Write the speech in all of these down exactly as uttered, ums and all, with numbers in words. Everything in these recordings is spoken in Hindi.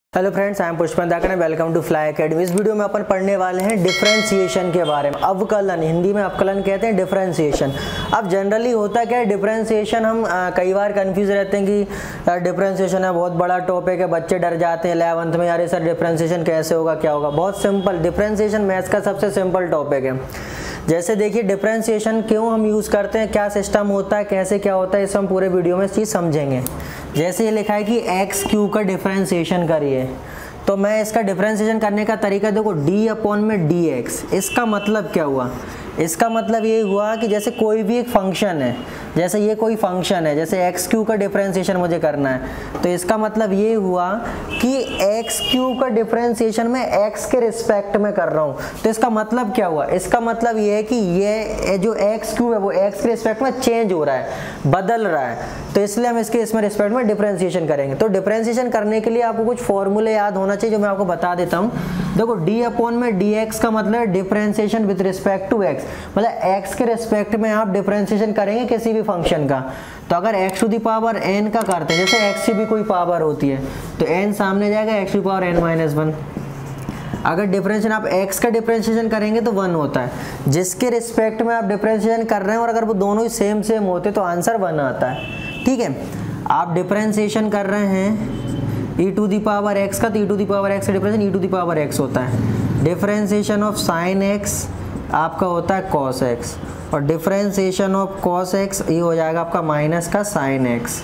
Hello friends, I am Pushpendra Dakad, welcome to Fly Academy. इस वीडियो में अपन पढ़ने वाले हैं डिफरेंशिएशन के बारे में। अवकलन, हिंदी में अवकलन कहते हैं डिफरेंशिएशन। अब जनरली होता क्या है, डिफरेंशिएशन हम आ, कई बार कंफ्यूज रहते हैं कि डिफरेंशिएशन है बहुत बड़ा टॉपिक है, बच्चे डर जाते हैं इलेवंथ में, यार सर डिफरेंशिएशन कैसे होगा, क्या होगा। बहुत सिंपल, डिफरेंशिएशन मैथ्स का सबसे सिंपल टॉपिक है। जैसे देखिए डिफरेंशिएशन क्यों हम यूज़ करते हैं, क्या सिस्टम होता है, कैसे क्या होता है, इस हम पूरे वीडियो में इस चीज़ समझेंगे। जैसे ये लिखा है कि एक्स क्यू का डिफरेंशिएशन करिए, तो मैं इसका डिफरेंशिएशन करने का तरीका देखो, डी अपॉन में डी एक्स। इसका मतलब क्या हुआ, इसका मतलब ये हुआ कि जैसे कोई भी एक फंक्शन है, जैसे ये कोई फंक्शन है, जैसे एक्स क्यू का डिफरेंशिएशन मुझे करना है, तो इसका मतलब ये हुआ कि एक्स क्यू का डिफरेंशिएशन मैं एक्स के रिस्पेक्ट में कर रहा हूँ। तो इसका मतलब क्या हुआ, इसका मतलब ये है कि ये जो एक्स क्यू है वो एक्स के रिस्पेक्ट में चेंज हो रहा है, बदल रहा है, तो इसलिए हम इसके इसमें रिस्पेक्ट में डिफरेंशिएशन करेंगे। तो डिफरेंशिएशन करने के लिए आपको कुछ फॉर्मूले याद होना चाहिए, जो मैं आपको बता देता हूँ। देखो डी अपॉन में डी एक्स का मतलब differentiation with respect to x, मतलब एक्स के रिस्पेक्ट में आप डिफरेंशिएशन करेंगे किसी भी फंक्शन का। तो अगर x to the power n का करते हैं, जैसे एक्स की भी कोई पावर होती है, तो एन सामने जाएगा, x to power n minus one. अगर डिफरेंशिएशन आप x का डिफरेंशिएशन करेंगे तो वन होता है, जिसके रिस्पेक्ट में आप डिफरेंशिएशन कर रहे हैं, और अगर वो दोनों ही सेम सेम होते तो आंसर वन आता है। ठीक है, आप डिफरेंशिएशन कर रहे हैं e to the power x का, तो e to the power x का differentiation e to the power x होता है। डिफरेंशिएशन ऑफ साइन x आपका होता है cos x, और डिफरेंशिएशन ऑफ cos x ये हो जाएगा आपका माइनस का sine x।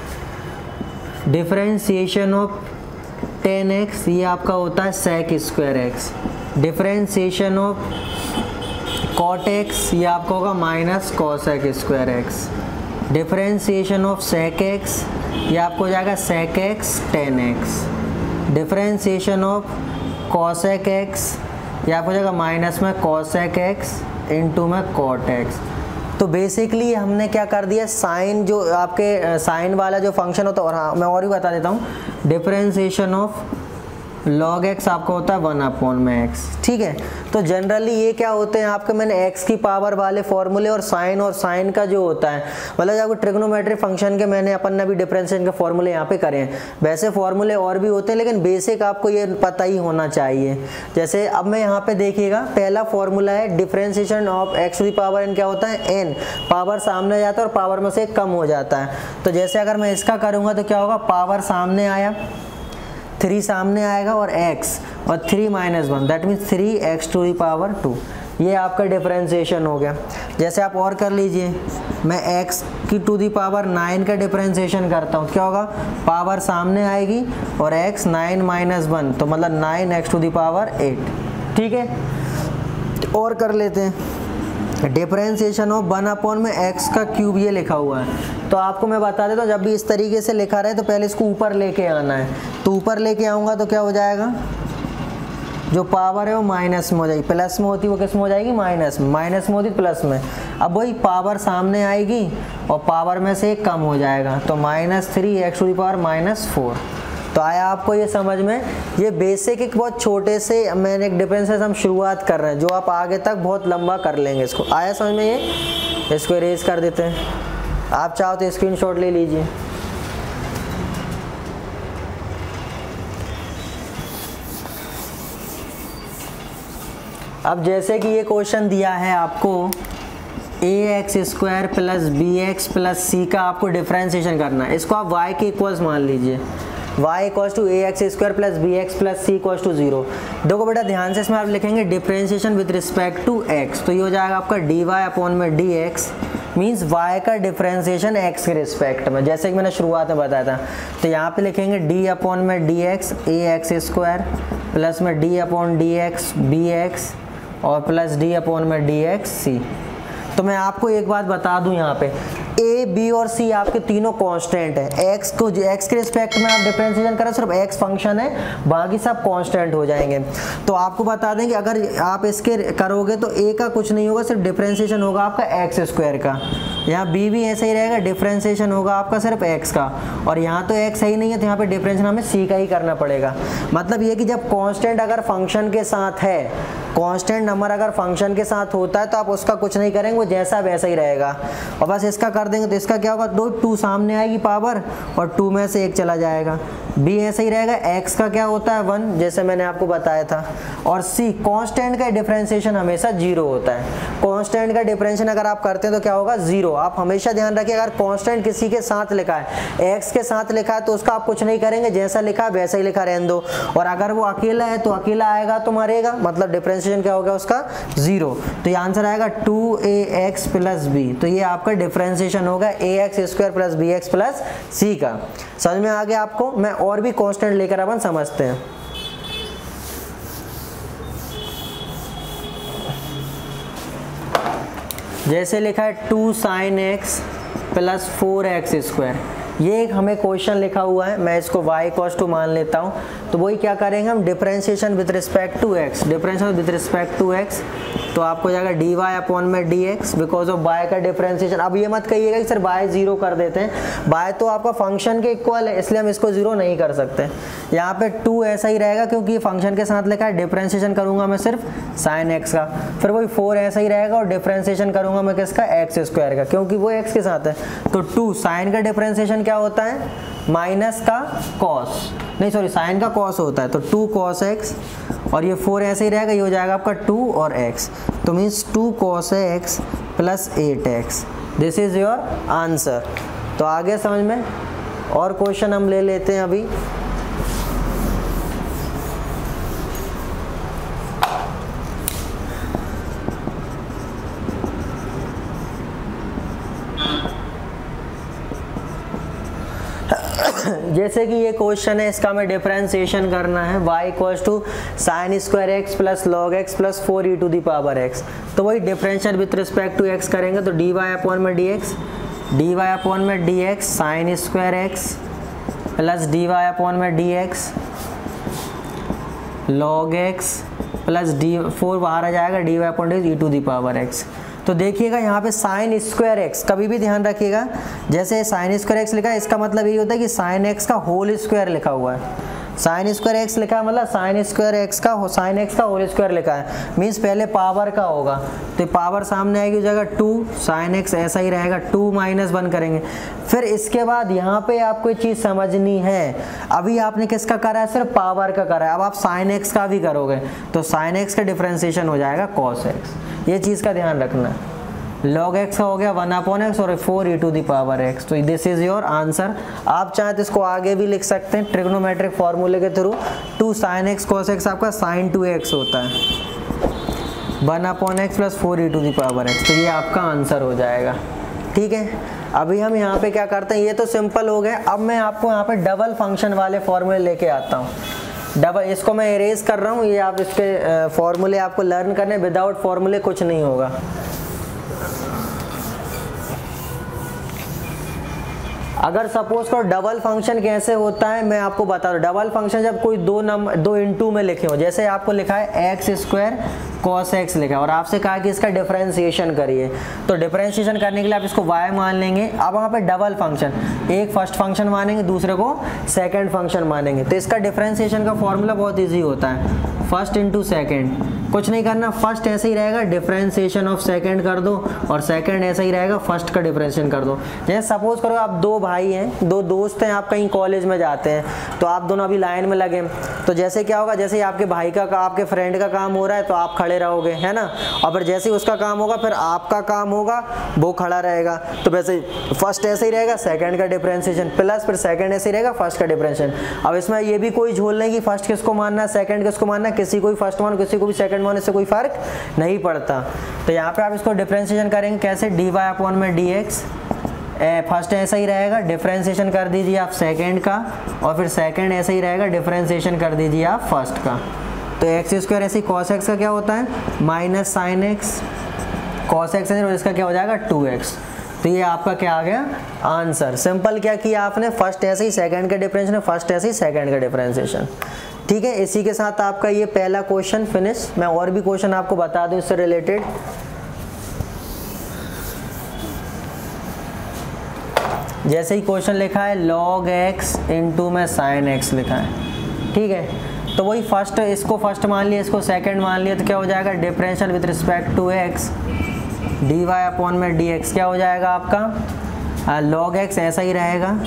Differentiation of ten x ये आपका होता है sec square x. Differentiation of cot x ये आपका होगा minus cosec square x. Differentiation of sec x ये आपको हो जाएगा sec x ten x. Differentiation of cosec x ये आपको हो जाएगा माइनस में कॉसेक एक्स इंटू में कॉट एक्स। तो बेसिकली हमने क्या कर दिया, साइन जो आपके साइन वाला जो फंक्शन होता है, और हाँ मैं और भी बता देता हूँ, डिफरेंशिएशन ऑफ लॉग एक्स आपका होता है वन अपॉन में एक्स। ठीक है, तो जनरली ये क्या होते हैं आपके, मैंने एक्स की पावर वाले फॉर्मूले और साइन और साइन का जो होता है, मतलब आपको ट्रिग्नोमेट्रिक फंक्शन के मैंने अपन ने भी डिफरेंशिएशन के फॉर्मूले यहाँ पे करे हैं। वैसे फॉर्मूले और भी होते हैं, लेकिन बेसिक आपको ये पता ही होना चाहिए। जैसे अब मैं यहाँ पे देखिएगा, पहला फॉर्मूला है differentiation of x to the power n, क्या होता है एन, पावर सामने जाता है और पावर में से कम हो जाता है। तो जैसे अगर मैं इसका करूँगा तो क्या होगा, पावर सामने आया, थ्री सामने आएगा और x, और three minus one, that means three x to the power two. ये आपका डिफरेंशिएशन हो गया। जैसे आप और कर लीजिए, मैं x की टू दी पावर नाइन का डिफरेंशिएशन करता हूँ, क्या होगा, पावर सामने आएगी और x नाइन माइनस वन, तो मतलब nine x to the power eight. ठीक है, और कर लेते हैं डिफरेंशिएशन ऑफ वन अपॉन में एक्स का क्यूब, ये लिखा हुआ है। तो आपको मैं बता देता हूँ, जब भी इस तरीके से लिखा रहे तो पहले इसको ऊपर लेके आना है। तो ऊपर लेके आऊँगा तो क्या हो जाएगा, जो पावर है वो माइनस में हो जाएगी, प्लस में होती वो किस में हो जाएगी, माइनस में, माइनस में होती प्लस में। अब वही पावर सामने आएगी और पावर में से एक कम हो जाएगा, तो minus three x to the power minus four. तो आया आपको ये समझ में। ये बेसिक एक बहुत छोटे से मैंने एक डिफरेंसेस हम शुरुआत कर रहे हैं, जो आप आगे तक बहुत लंबा कर लेंगे। इसको आया समझ में, ये इसको इरेज कर देते हैं। आप चाहो तो स्क्रीनशॉट ले लीजिए। अब जैसे कि ये क्वेश्चन दिया है आपको, a x square plus b x plus c का आपको डिफरेंशिएशन करना है। इसको आप y के इक्वल्स मान लीजिए, y equals to a x square plus b x plus c equals to zero. देखो बेटा ध्यान से, इसमें आप लिखेंगे differentiation with respect to x, तो ये हो जाएगा आपका डी वाई अपॉन में डी एक्स, मीन्स y का डिफरेंशिएशन x के रिस्पेक्ट में, जैसे कि मैंने शुरुआत में बताया था। तो यहाँ पे लिखेंगे d अपॉन में d x a x square plus में d upon d x b x और प्लस d अपॉन में डी एक्स सी। तो मैं आपको एक बात बता दूं, यहाँ पे a, b और c आपके तीनों कांस्टेंट है। x को x के रिस्पेक्ट में आप डिफरेंशिएशन करें, सिर्फ x फंक्शन है, बाकी सब कांस्टेंट हो जाएंगे। तो आपको बता दें कि अगर आप इसके करोगे तो a का कुछ नहीं होगा, सिर्फ डिफरेंशिएशन होगा आपका एक्स स्क्वायर का। यहाँ b भी ऐसा ही रहेगा, डिफरेंशिएशन होगा आपका सिर्फ x का, और यहाँ तो x सही नहीं है, तो यहाँ पे डिफरेंशिएशन हमें c का ही करना पड़ेगा। मतलब ये कि जब कांस्टेंट अगर फंक्शन के साथ है, कांस्टेंट नंबर अगर फंक्शन के साथ होता है, तो आप उसका कुछ नहीं करेंगे, वो जैसा वैसा ही रहेगा। और बस इसका कर देंगे तो इसका क्या होगा, दो टू सामने आएगी पावर और टू में से एक चला जाएगा, बी ऐसा ही रहेगा, एक्स का क्या होता है वन, जैसे मैंने आपको बताया था, और सी कांस्टेंट का डिफरेंशिएशन हमेशा जीरो होता है। कांस्टेंट का डिफरेंशिएशन अगर आप करते हैं तो क्या होगा, जीरो। आप हमेशा ध्यान रखिए, अगर कांस्टेंट किसी के साथ लिखा है, एक्स के साथ लिखा है, तो उसका आप कुछ नहीं करेंगे, जैसा लिखा है वैसा ही लिखा रहने दो, और अगर वो अकेला है तो अकेला आएगा तो मरेगा, मतलब डिफरेंशिएशन क्या होगा उसका, जीरो। तो ये आंसर आएगा two a x plus b. तो ये आपका डिफरेंशिएशन होगा a x square plus b x plus c का। समझ में आ गया आपको? मैं और भी कांस्टेंट लेकर अपन समझते हैं। जैसे लिखा है two sine x plus four x square, ये एक हमें क्वेश्चन लिखा हुआ है, मैं इसको y इक्वल्स टू मान लेता हूँ। तो वही क्या करेंगे हम, differentiation with respect to x, differentiation with respect to x, तो आपको जाएगा डी वाई अपॉन में d x because of y का डिफरेंशिएशन। अब ये मत कहिएगा कि सर y जीरो कर देते हैं, y तो आपका फंक्शन के इक्वल है इसलिए हम इसको जीरो नहीं कर सकते। यहाँ पे टू ऐसा ही रहेगा क्योंकि ये फंक्शन के साथ लिखा है, डिफरेंशिएशन करूंगा मैं सिर्फ साइन एक्स का, फिर वही फोर ऐसा ही रहेगा और डिफरेंशिएशन करूंगा मैं किसका, एक्स स्क्वायर का, क्योंकि वो एक्स के साथ है। तो टू साइन का डिफरेंशिएशन क्या होता है, माइनस का कॉस, नहीं सॉरी साइन का कॉस होता है, तो टू कॉस एक्स, और ये फोर ऐसे ही रहेगा, ये हो जाएगा आपका टू और एक्स, तो means two cos x plus eight x, this is your answer. तो आगे समझ में, और क्वेश्चन हम ले लेते हैं अभी। जैसे कि ये क्वेश्चन है, इसका हमें डिफरेंशिएशन करना है, y equals to sine square x plus log x plus four e to the power x. तो वही differential with respect to x करेंगे, तो डी वाई अपॉन में d x, d y upon में d x sine square x plus d y upon में d x log x plus d four बाहर आ जाएगा, d y upon d e to the power x. तो देखिएगा यहाँ पे साइन स्क्वायर एक्स, कभी भी ध्यान रखिएगा, जैसे साइन स्क्वायर एक्स लिखा है, इसका मतलब ये होता है कि साइन एक्स का होल स्क्वायर लिखा हुआ है। साइन स्क्वायर एक्स लिखा है मतलब साइन स्क्वायर एक्स का साइन एक्स का होल स्क्वायर लिखा है, मीन्स पहले पावर का होगा, तो पावर सामने आएगी, जगह टू साइन एक्स ऐसा ही रहेगा, टू माइनस वन करेंगे। फिर इसके बाद यहाँ पे आपको एक चीज़ समझनी है, अभी आपने किसका करा है, सिर्फ पावर का करा है, अब आप साइन एक्स का भी करोगे तो साइन एक्स का डिफरेंशिएशन हो जाएगा कॉस एक्स, ये चीज़ का ध्यान रखना है। लॉग एक्स का हो गया वन अपॉन एक्स और four e to the power x, तो दिस इज योर आंसर। आप चाहें तो इसको आगे भी लिख सकते हैं ट्रिग्नोमेट्रिक फॉर्मूले के through, two sine x cos x आपका साइन टू एक्स होता है, one upon x plus four e to the power x, तो ये आपका आंसर हो जाएगा। ठीक है, अभी हम यहाँ पे क्या करते हैं, ये तो सिंपल हो गया। अब मैं आपको यहाँ पे डबल फंक्शन वाले फॉर्मूले लेके आता हूँ। डबल, इसको मैं इरेज कर रहा हूँ, ये आप इसके फॉर्मूले आपको लर्न करने, विदाउट फॉर्मूले कुछ नहीं होगा। अगर सपोज करो डबल फंक्शन कैसे होता है मैं आपको बता दूं। डबल फंक्शन जब कोई दो नंबर दो इंटू में लिखे हो, जैसे आपको लिखा है एक्स स्क्वायर कॉस एक्स लिखा है और आपसे कहा कि इसका डिफरेंशिएशन करिए, तो डिफरेंशिएशन करने के लिए आप इसको y मान लेंगे। अब वहाँ पे डबल फंक्शन, एक फर्स्ट फंक्शन मानेंगे, दूसरे को सेकंड फंक्शन मानेंगे, तो इसका डिफरेंशिएशन का फॉर्मूला बहुत इजी होता है, फर्स्ट इंटू सेकेंड, कुछ नहीं करना, फर्स्ट ऐसे ही रहेगा, डिफरेंशिएशन ऑफ सेकंड कर दो, और सेकंड ऐसा ही रहेगा, फर्स्ट का डिफरेंशिएशन कर दो। जैसे सपोज करो आप दो भाई हैं, दो दोस्त हैं, आप कहीं कॉलेज में जाते हैं, तो आप दोनों अभी लाइन में लगे, तो जैसे क्या होगा, जैसे आपके भाई का आपके फ्रेंड का काम हो रहा है तो आप खड़े रहोगे, है ना, और फिर जैसे ही उसका काम होगा फिर आपका काम होगा, वो खड़ा रहेगा, तो वैसे फर्स्ट ऐसे ही रहेगा, सेकंड का डिफरेंशिएशन प्लस फिर सेकंड ऐसे ही रहेगा, फर्स्ट का डिफरेंशिएशन। अब इसमें ये भी कोई झोल नहीं कि फर्स्ट किसको मानना है, सेकंड किसको मानना है, किसी को भी फर्स्ट मान, किसी को भी सेकंड मान, इससे कोई फर्क नहीं पड़ता। तो यहाँ पे आप इसको डिफरेंशिएशन करेंगे कैसे, डी वाई अपॉन में डी एक्स, फर्स्ट ऐसा ही रहेगा, डिफरेंशिएशन कर दीजिए आप सेकंड का, और फिर सेकंड ऐसा ही रहेगा, डिफरेंशिएशन कर दीजिए आप फर्स्ट का। तो एक्स स्क्वायर ऐसे ही कॉस एक्स का क्या होता है, minus sine x cos x, और इसका क्या हो जाएगा टू एक्स। तो ये आपका क्या आ गया आंसर। सिंपल क्या किया आपने, फर्स्ट ऐसे ही सेकंड का डिफरेंशिएशन, फर्स्ट ऐसे ही सेकंड का डिफरेंशिएशन। ठीक है, इसी के साथ आपका ये पहला क्वेश्चन फिनिश। मैं और भी क्वेश्चन आपको बता दूं इससे रिलेटेड। जैसे ही क्वेश्चन लिखा है लॉग एक्स इंटू में साइन एक्स लिखा है, ठीक है, तो वही फर्स्ट, इसको फर्स्ट मान लिया, इसको सेकंड मान लिया, तो क्या हो जाएगा, differential with respect to x, d y upon में डी एक्स क्या हो जाएगा आपका, लॉग एक्स ऐसा ही रहेगा,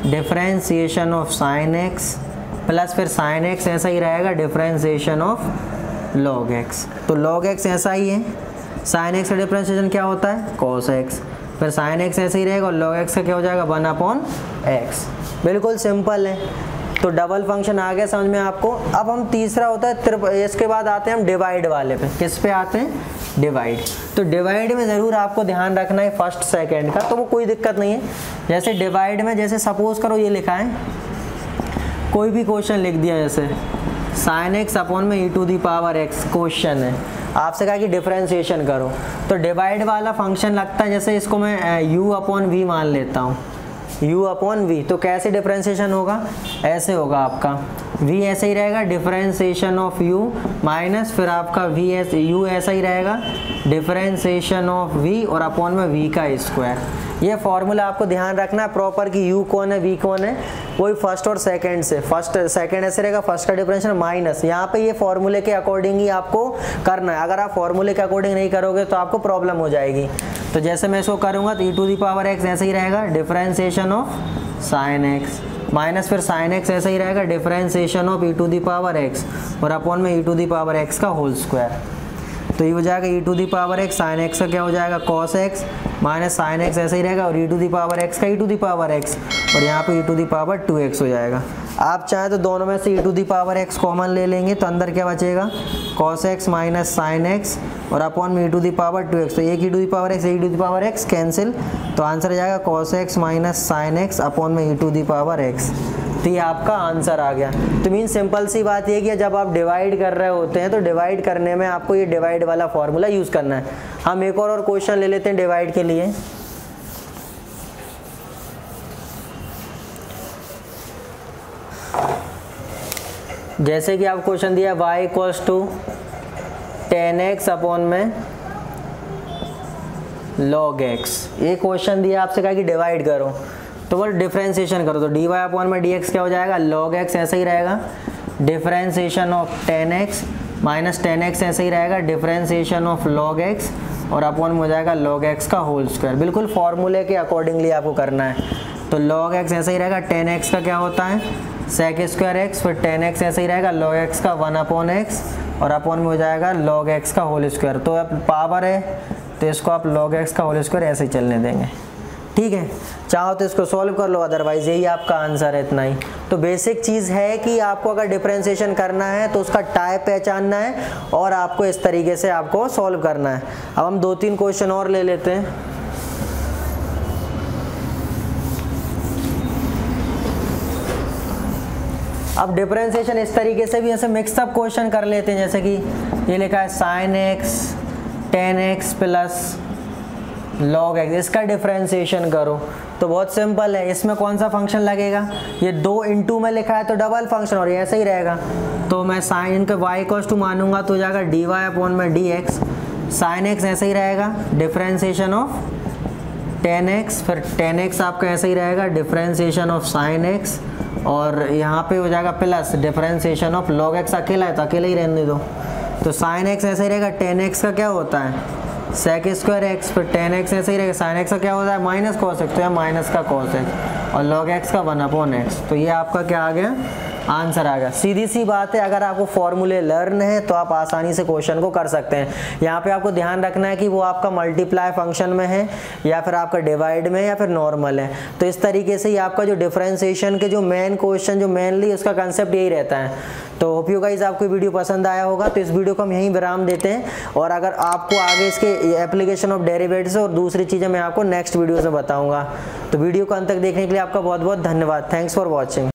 differentiation of sine x plus फिर साइन एक्स ऐसा ही रहेगा डिफरेंशिएशन ऑफ लॉग एक्स। तो लॉग एक्स ऐसा ही है, साइन एक्स का डिफरेंशिएशन क्या होता है कॉस एक्स, फिर साइन एक्स ऐसे ही रहेगा और लॉग एक्स का क्या हो जाएगा वन अपॉन एक्स। बिल्कुल सिंपल है। तो डबल फंक्शन आ गया समझ में आपको। अब हम तीसरा होता है, इसके बाद आते हैं हम डिवाइड वाले पे। किस पे आते हैं? डिवाइड। तो डिवाइड में ज़रूर आपको ध्यान रखना है फर्स्ट सेकंड का, तो वो कोई दिक्कत नहीं है। जैसे डिवाइड में, जैसे सपोज करो ये लिखा है, कोई भी क्वेश्चन लिख दिया, जैसे साइन एक्स अपॉन में e to the power x question है, आपसे कहा कि डिफरेंशिएशन करो, तो डिवाइड वाला फंक्शन लगता है, जैसे इसको मैं यू अपॉन वी मान लेता हूँ, u अपॉन वी। तो कैसे डिफरेंशिएशन होगा? ऐसे होगा आपका v ऐसे ही रहेगा डिफरेंशिएशन ऑफ u माइनस फिर आपका v ऐसे u ऐसा ही रहेगा डिफरेंशिएशन ऑफ v और अपॉन में v का स्क्वायर। ये फॉर्मूला आपको ध्यान रखना है प्रॉपर कि u कौन है v कौन है, वही फर्स्ट और सेकंड से, फर्स्ट सेकंड ऐसे रहेगा, फर्स्ट का डिफरेंशिएशन माइनस, यहाँ पे ये फॉर्मूले के अकॉर्डिंग ही आपको करना है। अगर आप फॉर्मूले के अकॉर्डिंग नहीं करोगे तो आपको प्रॉब्लम हो जाएगी। तो जैसे मैं इसको करूँगा तो e to the power x ऐसे ही रहेगा differentiation of sine x minus फिर साइन एक्स ऐसा ही रहेगा differentiation of e to the power x और अपॉन में e to the power x का होल स्क्वायर। तो ये हो जाएगा e to the power x, sine x का क्या हो जाएगा cos x minus sine x ऐसा ही रहेगा और e to the power x का e to the power x और यहाँ पे e to the power two x हो जाएगा। आप चाहें तो दोनों में से e to the power x common ले लेंगे तो अंदर क्या बचेगा cos x minus sine x और अपॉन में e to the power two x. तो एक e to the power x, एक e to the power x cancel, तो आंसर आ जाएगा cos x minus sine x upon में e to the power x. तो ये आपका आंसर आ गया। तो मीन सिंपल सी बात ये कि जब आप डिवाइड कर रहे होते हैं तो डिवाइड करने में आपको ये डिवाइड वाला फॉर्मूला यूज़ करना है। हम एक और और क्वेश्चन ले लेते हैं डिवाइड के लिए। जैसे कि आप क्वेश्चन दिया y equals to ten x upon में log x। ये क्वेश्चन दिया आपसे कहा कि डिवाइड करो तो वो डिफरेंशिएशन करो, तो डी वाई अपॉन में डी एक्स क्या हो जाएगा log x ऐसा ही रहेगा differentiation of ten x minus ten x ऐसे ही रहेगा डिफरेंशिएशन ऑफ log x और अपॉन में हो जाएगा log x का होल स्क्वायर। बिल्कुल फॉर्मूले के अकॉर्डिंगली आपको करना है। तो log x ऐसा ही रहेगा, टेन एक्स का क्या होता है सेक स्क्वायर एक्स, फिर टेन एक्स ऐसा ही रहेगा log x का वन अपॉन एक्स और अपॉन में हो जाएगा log x का होल स्क्वायर। तो अब पावर है तो इसको आप log x का होल स्क्वायर ऐसे ही चलने देंगे। ठीक है, चाहो तो इसको सॉल्व कर लो, अदरवाइज यही आपका आंसर है, इतना ही। तो बेसिक चीज़ है कि आपको अगर डिफरेंशिएशन करना है तो उसका टाइप पहचानना है और आपको इस तरीके से आपको सॉल्व करना है। अब हम दो तीन क्वेश्चन और ले लेते हैं। अब डिफरेंशिएशन इस तरीके से भी ऐसे मिक्सअप क्वेश्चन कर लेते हैं, जैसे कि ये लिखा है sine x ten x plus log x, इसका डिफरेंशिएशन करो। तो बहुत सिंपल है, इसमें कौन सा फंक्शन लगेगा, ये दो इंटू में लिखा है तो डबल फंक्शन और ये ऐसा ही रहेगा। तो मैं साइन का y इक्वल्स टू मानूंगा तो हो जाएगा डी वाई अपॉन में डी एक्स, साइन एक्स ऐसा ही रहेगा डिफरेंशिएशन ऑफ टेन एक्स, फिर टेन एक्स आपका ऐसा ही रहेगा डिफरेंशिएशन ऑफ साइन एक्स और यहाँ पे हो जाएगा plus differentiation of log x। अकेला है तो अकेला ही रहने दो। तो साइन एक्स ऐसा ही रहेगा, टेन एक्स का क्या होता है सेक स्क्वायर एक्स, फिर टेन एक्स ऐसे ही रहेगा, साइन एक्स का क्या होता है माइनस कॉस एक्स, तो यहाँ माइनस का कॉस एक्स और log x का वन अपॉन एक्स। तो ये आपका क्या आ गया आंसर आ गया। सीधी सी बात है, अगर आपको फॉर्मूले लर्न है तो आप आसानी से क्वेश्चन को कर सकते हैं। यहाँ पे आपको ध्यान रखना है कि वो आपका मल्टीप्लाई फंक्शन में है या फिर आपका डिवाइड में या फिर नॉर्मल है। तो इस तरीके से ही आपका जो डिफरेंशिएशन के जो मेन क्वेश्चन जो मेनली उसका कंसेप्ट यही रहता है। तो होप यू गाइस आपको वीडियो पसंद आया होगा। तो इस वीडियो को हम यहीं विराम देते हैं और अगर आपको आगे इसके एप्लीकेशन ऑफ डेरिवेटिव्स और दूसरी चीज़ें मैं आपको नेक्स्ट वीडियो में बताऊँगा। तो वीडियो को अंत तक देखने के लिए आपका बहुत बहुत धन्यवाद। Thanks for watching.